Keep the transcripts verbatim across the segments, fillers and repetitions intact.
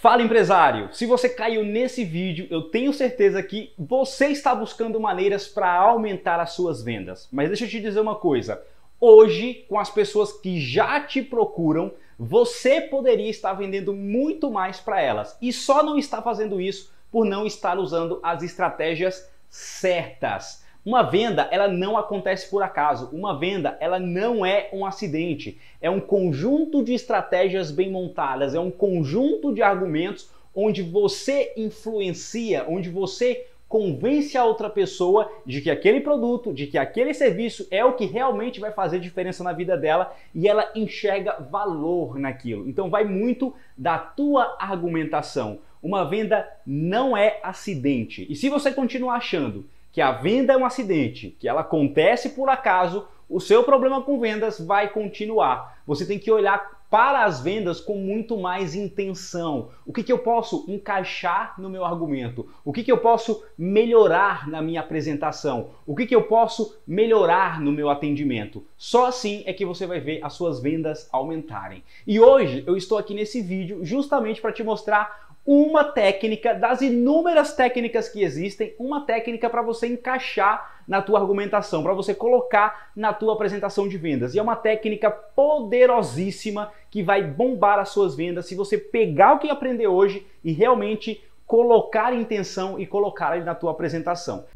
Fala, empresário! Se você caiu nesse vídeo, eu tenho certeza que você está buscando maneiras para aumentar as suas vendas. Mas deixa eu te dizer uma coisa, hoje, com as pessoas que já te procuram, você poderia estar vendendo muito mais para elas e só não está fazendo isso por não estar usando as estratégias certas. Uma venda, ela não acontece por acaso. Uma venda, ela não é um acidente. É um conjunto de estratégias bem montadas, é um conjunto de argumentos onde você influencia, onde você convence a outra pessoa de que aquele produto, de que aquele serviço é o que realmente vai fazer diferença na vida dela e ela enxerga valor naquilo. Então vai muito da tua argumentação. Uma venda não é acidente. E se você continuar achando que a venda é um acidente, que ela acontece por acaso, o seu problema com vendas vai continuar. Você tem que olhar para as vendas com muito mais intenção. O que que eu posso encaixar no meu argumento? O que que eu posso melhorar na minha apresentação? O que que eu posso melhorar no meu atendimento? Só assim é que você vai ver as suas vendas aumentarem. E hoje eu estou aqui nesse vídeo justamente para te mostrar uma técnica das inúmeras técnicas que existem, uma técnica para você encaixar na tua argumentação, para você colocar na tua apresentação de vendas. E é uma técnica poderosíssima que vai bombar as suas vendas se você pegar o que aprendeu hoje e realmente colocar intenção e colocar ele na tua apresentação.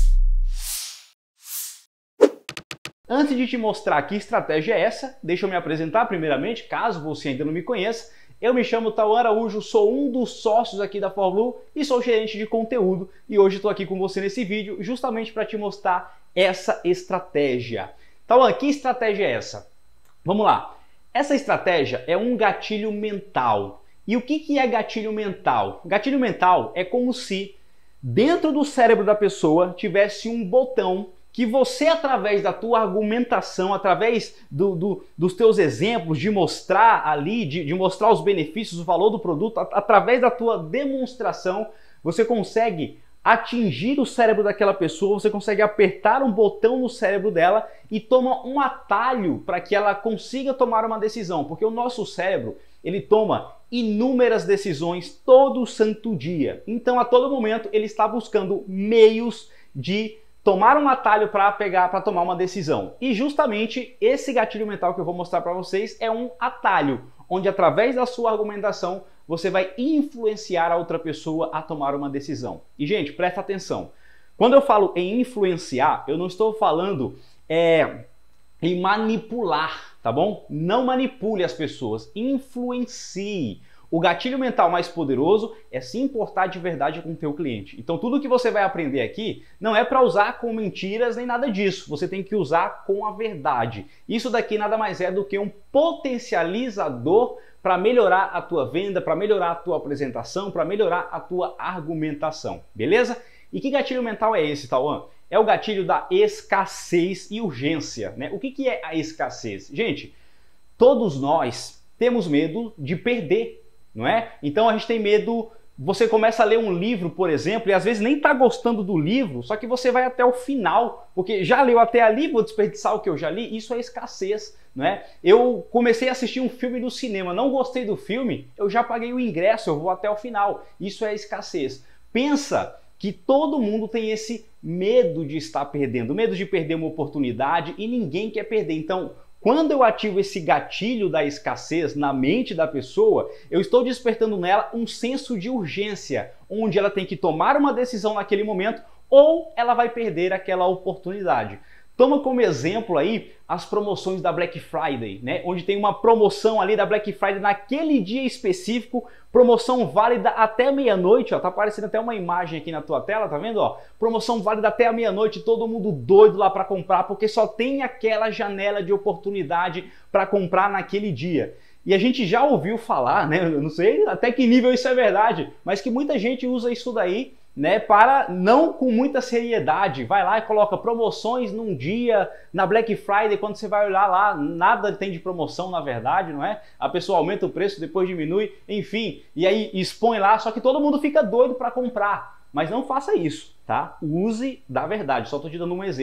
Antes de te mostrar que estratégia é essa, deixa eu me apresentar primeiramente, caso você ainda não me conheça. Eu me chamo Tauan Araújo, sou um dos sócios aqui da For Blue e sou gerente de conteúdo e hoje estou aqui com você nesse vídeo justamente para te mostrar essa estratégia. Tauan, que estratégia é essa? Vamos lá. Essa estratégia é um gatilho mental. E o que que é gatilho mental? Gatilho mental é como se dentro do cérebro da pessoa tivesse um botão que você, através da tua argumentação, através do, do, dos teus exemplos, de mostrar ali, de, de mostrar os benefícios, o valor do produto, a, através da tua demonstração, você consegue atingir o cérebro daquela pessoa, você consegue apertar um botão no cérebro dela e toma um atalho para que ela consiga tomar uma decisão, porque o nosso cérebro, ele toma inúmeras decisões todo santo dia. Então, a todo momento, ele está buscando meios de tomar um atalho para pegar, para tomar uma decisão. E justamente esse gatilho mental que eu vou mostrar para vocês é um atalho, onde através da sua argumentação você vai influenciar a outra pessoa a tomar uma decisão. E gente, presta atenção. Quando eu falo em influenciar, eu não estou falando é, em manipular, tá bom? Não manipule as pessoas, influencie. O gatilho mental mais poderoso é se importar de verdade com o teu cliente. Então tudo que você vai aprender aqui não é para usar com mentiras nem nada disso. Você tem que usar com a verdade. Isso daqui nada mais é do que um potencializador para melhorar a tua venda, para melhorar a tua apresentação, para melhorar a tua argumentação. Beleza? E que gatilho mental é esse, Tauan? É o gatilho da escassez e urgência, né? O que que é a escassez? Gente, todos nós temos medo de perder, não é? Então a gente tem medo, você começa a ler um livro, por exemplo, e às vezes nem está gostando do livro, só que você vai até o final, porque já leu até ali, vou desperdiçar o que eu já li, isso é escassez, não é? Eu comecei a assistir um filme no cinema, não gostei do filme, eu já paguei o ingresso, eu vou até o final, isso é escassez. Pensa que todo mundo tem esse medo de estar perdendo, medo de perder uma oportunidade e ninguém quer perder, então quando eu ativo esse gatilho da escassez na mente da pessoa, eu estou despertando nela um senso de urgência, onde ela tem que tomar uma decisão naquele momento ou ela vai perder aquela oportunidade. Toma como exemplo aí as promoções da Black Friday, né? Onde tem uma promoção ali da Black Friday naquele dia específico, promoção válida até meia-noite, ó, tá aparecendo até uma imagem aqui na tua tela, tá vendo, ó? Promoção válida até a meia-noite, todo mundo doido lá para comprar, porque só tem aquela janela de oportunidade para comprar naquele dia. E a gente já ouviu falar, né? Eu não sei até que nível isso é verdade, mas que muita gente usa isso daí, né, para não com muita seriedade, vai lá e coloca promoções num dia, na Black Friday, quando você vai olhar lá, nada tem de promoção na verdade, não é? A pessoa aumenta o preço, depois diminui, enfim, e aí expõe lá, só que todo mundo fica doido para comprar, mas não faça isso, tá? Use da verdade, só estou te dando um exemplo.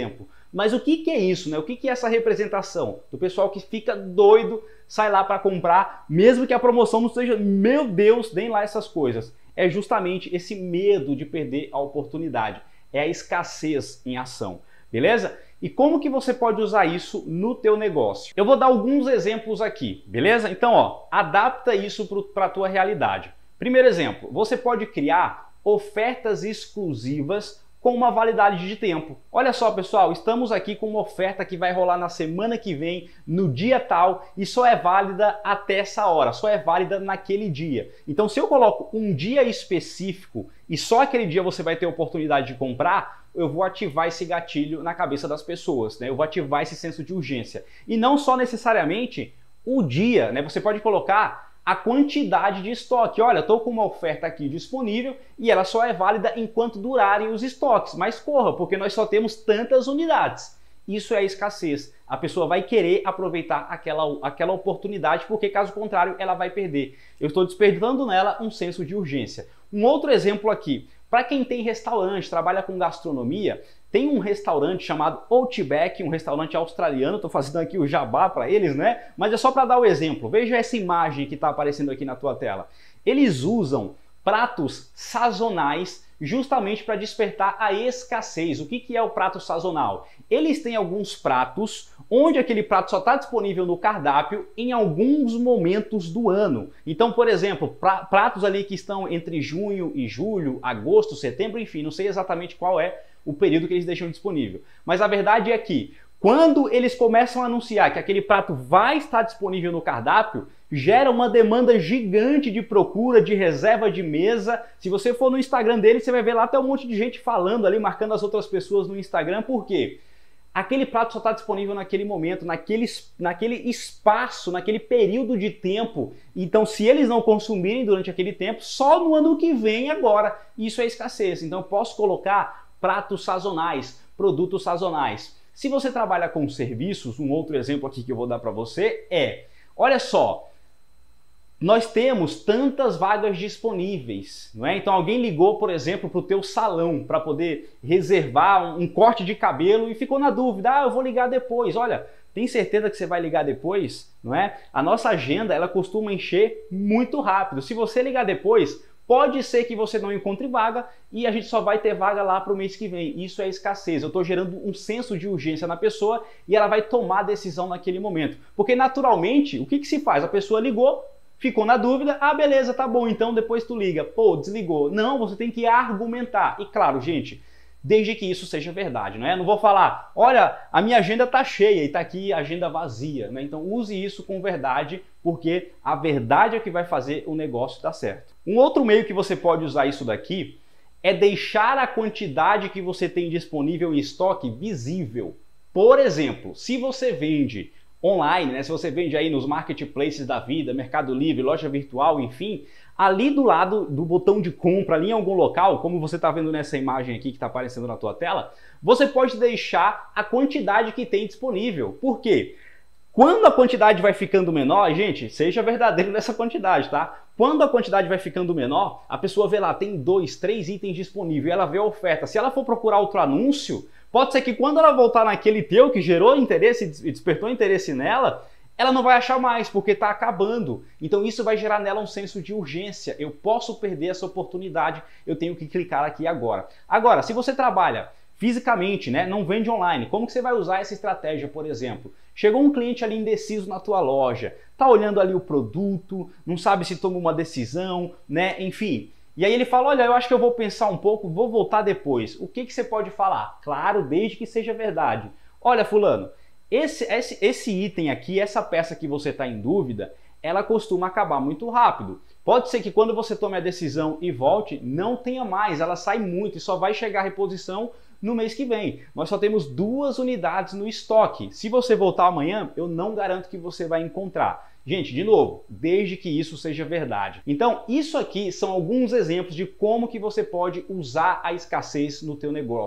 Mas o que, que é isso, né? O que, que é essa representação? Do pessoal que fica doido, sai lá para comprar, mesmo que a promoção não seja, meu Deus, nem lá essas coisas. É justamente esse medo de perder a oportunidade. É a escassez em ação, beleza? E como que você pode usar isso no teu negócio? Eu vou dar alguns exemplos aqui, beleza? Então, ó, adapta isso para a tua realidade. Primeiro exemplo, você pode criar ofertas exclusivas com uma validade de tempo. Olha só, pessoal, estamos aqui com uma oferta que vai rolar na semana que vem, no dia tal, e só é válida até essa hora, só é válida naquele dia. Então, se eu coloco um dia específico e só aquele dia você vai ter a oportunidade de comprar, eu vou ativar esse gatilho na cabeça das pessoas, né? Eu vou ativar esse senso de urgência. E não só necessariamente o dia, né? Você pode colocar a quantidade de estoque. Olha, estou com uma oferta aqui disponível e ela só é válida enquanto durarem os estoques. Mas corra, porque nós só temos tantas unidades. Isso é escassez. A pessoa vai querer aproveitar aquela, aquela oportunidade, porque caso contrário ela vai perder. Eu estou despertando nela um senso de urgência. Um outro exemplo aqui. Para quem tem restaurante, trabalha com gastronomia, tem um restaurante chamado Outback, um restaurante australiano, estou fazendo aqui o jabá para eles, né? Mas é só para dar o exemplo. Veja essa imagem que está aparecendo aqui na tua tela. Eles usam pratos sazonais justamente para despertar a escassez. O que, que é o prato sazonal? Eles têm alguns pratos onde aquele prato só está disponível no cardápio em alguns momentos do ano. Então, por exemplo, pra, pratos ali que estão entre junho e julho, agosto, setembro, enfim, não sei exatamente qual é o período que eles deixam disponível. Mas a verdade é que quando eles começam a anunciar que aquele prato vai estar disponível no cardápio, gera uma demanda gigante de procura, de reserva de mesa. Se você for no Instagram deles, você vai ver lá até um monte de gente falando ali, marcando as outras pessoas no Instagram. Por quê? Aquele prato só está disponível naquele momento, naquele, naquele espaço, naquele período de tempo. Então, se eles não consumirem durante aquele tempo, só no ano que vem agora. Isso é escassez. Então, eu posso colocar pratos sazonais, produtos sazonais. Se você trabalha com serviços, um outro exemplo aqui que eu vou dar para você é, olha só, nós temos tantas vagas disponíveis, não é? Então alguém ligou, por exemplo, para o teu salão para poder reservar um corte de cabelo e ficou na dúvida, ah, eu vou ligar depois. Olha, tem certeza que você vai ligar depois, não é? A nossa agenda, ela costuma encher muito rápido. Se você ligar depois, pode ser que você não encontre vaga e a gente só vai ter vaga lá para o mês que vem. Isso é escassez. Eu estou gerando um senso de urgência na pessoa e ela vai tomar a decisão naquele momento. Porque naturalmente, o que, que se faz? A pessoa ligou, ficou na dúvida, ah, beleza, tá bom, então depois tu liga. Pô, desligou. Não, você tem que argumentar. E claro, gente, desde que isso seja verdade, não é? Não vou falar, olha, a minha agenda tá cheia e tá aqui a agenda vazia, né? Então use isso com verdade, porque a verdade é que vai fazer o negócio dar certo. Um outro meio que você pode usar isso daqui é deixar a quantidade que você tem disponível em estoque visível. Por exemplo, se você vende online, né? Se você vende aí nos marketplaces da vida, Mercado Livre, loja virtual, enfim, ali do lado do botão de compra, ali em algum local, como você está vendo nessa imagem aqui que está aparecendo na tua tela, você pode deixar a quantidade que tem disponível. Por quê? Quando a quantidade vai ficando menor, gente, seja verdadeiro nessa quantidade, tá? Quando a quantidade vai ficando menor, a pessoa vê lá, tem dois, três itens disponíveis, ela vê a oferta. Se ela for procurar outro anúncio, pode ser que quando ela voltar naquele teu que gerou interesse e despertou interesse nela, ela não vai achar mais, porque está acabando. Então isso vai gerar nela um senso de urgência. Eu posso perder essa oportunidade, eu tenho que clicar aqui agora. Agora, se você trabalha fisicamente, né, não vende online, como que você vai usar essa estratégia, por exemplo? Chegou um cliente ali indeciso na tua loja, tá olhando ali o produto, não sabe se toma uma decisão, né, enfim. E aí ele fala, olha, eu acho que eu vou pensar um pouco, vou voltar depois. O que que você pode falar? Claro, desde que seja verdade. Olha, fulano, esse, esse, esse item aqui, essa peça que você está em dúvida, ela costuma acabar muito rápido. Pode ser que quando você tome a decisão e volte, não tenha mais, ela sai muito e só vai chegar a reposição no mês que vem. Nós só temos duas unidades no estoque. Se você voltar amanhã, eu não garanto que você vai encontrar. Gente, de novo, desde que isso seja verdade. Então, isso aqui são alguns exemplos de como que você pode usar a escassez no teu negócio.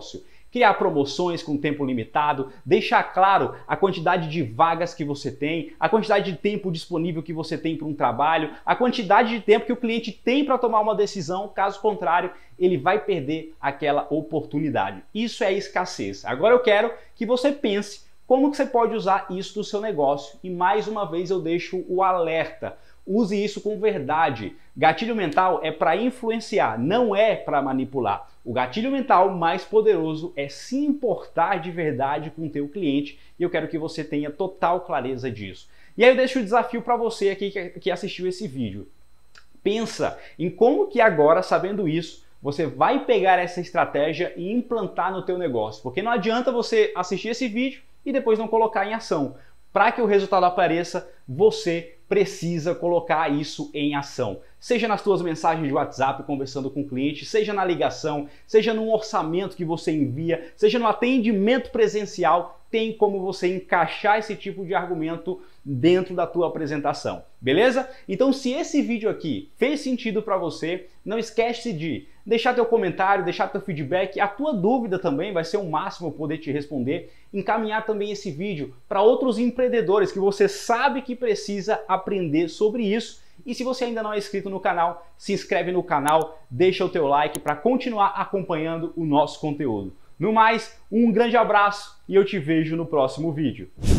criar promoções com tempo limitado, deixar claro a quantidade de vagas que você tem, a quantidade de tempo disponível que você tem para um trabalho, a quantidade de tempo que o cliente tem para tomar uma decisão, caso contrário, ele vai perder aquela oportunidade. Isso é escassez. Agora eu quero que você pense como que você pode usar isso no seu negócio e mais uma vez eu deixo o alerta. Use isso com verdade. Gatilho mental é para influenciar, não é para manipular. O gatilho mental mais poderoso é se importar de verdade com o teu cliente e eu quero que você tenha total clareza disso. E aí eu deixo o desafio para você aqui que assistiu esse vídeo. Pensa em como que agora, sabendo isso, você vai pegar essa estratégia e implantar no teu negócio. Porque não adianta você assistir esse vídeo e depois não colocar em ação. Para que o resultado apareça, você precisa colocar isso em ação. Seja nas suas mensagens de WhatsApp conversando com o cliente, seja na ligação, seja num orçamento que você envia, seja no atendimento presencial, tem como você encaixar esse tipo de argumento dentro da tua apresentação, beleza? Então, se esse vídeo aqui fez sentido para você, não esquece de deixar teu comentário, deixar teu feedback, a tua dúvida também, vai ser o máximo poder te responder, encaminhar também esse vídeo para outros empreendedores que você sabe que precisa aprender sobre isso. E se você ainda não é inscrito no canal, se inscreve no canal, deixa o teu like para continuar acompanhando o nosso conteúdo. No mais, um grande abraço e eu te vejo no próximo vídeo.